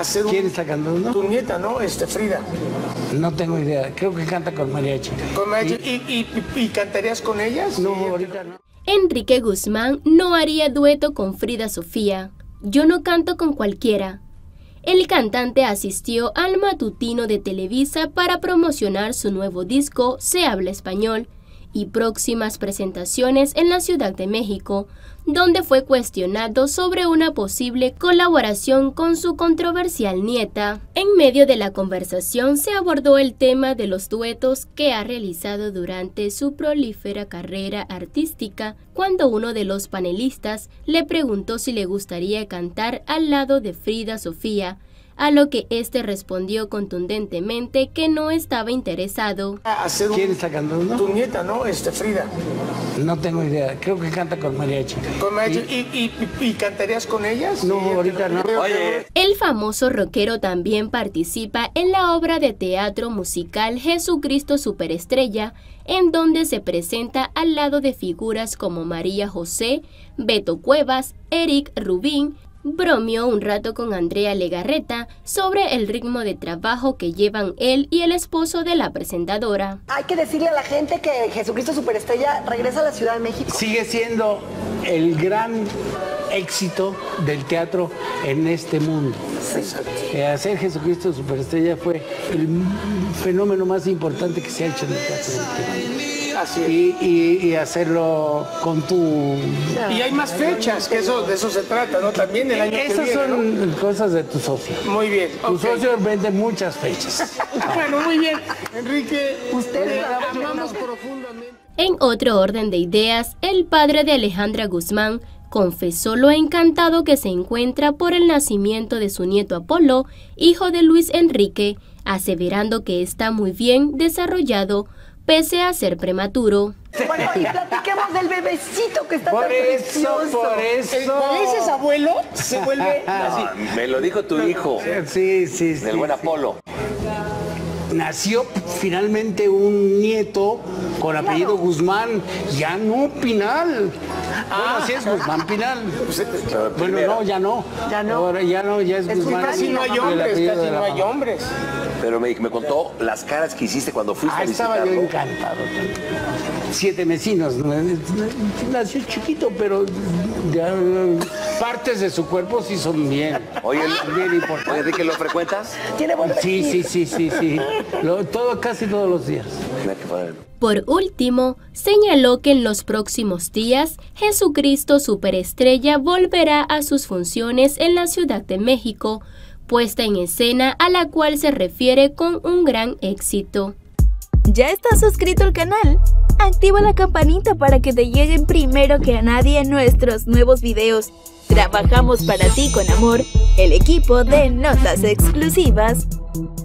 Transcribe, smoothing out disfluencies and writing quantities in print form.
hacer ¿Quién está cantando? Tu nieta, ¿no? Frida. No tengo idea, creo que canta con mariachi. ¿Con mariachi? ¿Y cantarías con ellas? No, ahorita no. Enrique Guzmán no haría dueto con Frida Sofía. Yo no canto con cualquiera. El cantante asistió al matutino de Televisa para promocionar su nuevo disco Se Habla Español y próximas presentaciones en la Ciudad de México, donde fue cuestionado sobre una posible colaboración con su controversial nieta. En medio de la conversación se abordó el tema de los duetos que ha realizado durante su prolífera carrera artística, cuando uno de los panelistas le preguntó si le gustaría cantar al lado de Frida Sofía, a lo que este respondió contundentemente que no estaba interesado. ¿Quién está cantando? Tu nieta, ¿no? Frida. No tengo idea, creo que canta con mariachi. ¿Con mariachi? ¿Y cantarías con ellas? No, ahorita no. Oye. El famoso rockero también participa en la obra de teatro musical Jesucristo Superestrella, en donde se presenta al lado de figuras como María José, Beto Cuevas, Eric Rubín. Bromeó un rato con Andrea Legarreta sobre el ritmo de trabajo que llevan él y el esposo de la presentadora. Hay que decirle a la gente que Jesucristo Superestrella regresa a la Ciudad de México. Sigue siendo el gran éxito del teatro en este mundo. Sí. Hacer Jesucristo Superestrella fue el fenómeno más importante que se ha hecho en el teatro. Así es. Y hacerlo con tu... Y hay más fechas, que de eso se trata, ¿no? También el año que viene, esas son cosas de tu socio. Muy bien. Tu socio vende muchas fechas. Bueno, muy bien. Enrique, ustedes amamos profundamente. En otro orden de ideas, el padre de Alejandra Guzmán confesó lo encantado que se encuentra por el nacimiento de su nieto Apolo, hijo de Luis Enrique, aseverando que está muy bien desarrollado, pese a ser prematuro. Bueno, y platiquemos del bebecito que está tan precioso. Por eso. Cuando dices abuelo, se vuelve así. Me lo dijo tu hijo. Sí. Del buen Apolo. Nació finalmente un nieto con apellido Guzmán, ya no Pinal. Bueno, así es Guzmán Pinal. Bueno, no, ya no. Ya no. Ahora ya no, ya es Guzmán. Casi no hay hombres, Pero me contó las caras que hiciste cuando fuiste a visitarlo. Estaba yo encantado. 7 vecinos. Nació chiquito, pero ya, partes de su cuerpo sí son bien. Oye, bien importantes. Oye, Enrique, ¿lo frecuentas? Tiene buen Sí. Casi todos los días. Por último, señaló que en los próximos días, Jesucristo Superestrella volverá a sus funciones en la Ciudad de México, puesta en escena a la cual se refiere con un gran éxito. ¿Ya estás suscrito al canal? Activa la campanita para que te lleguen primero que a nadie nuestros nuevos videos. Trabajamos para ti con amor, el equipo de Notas Exclusivas.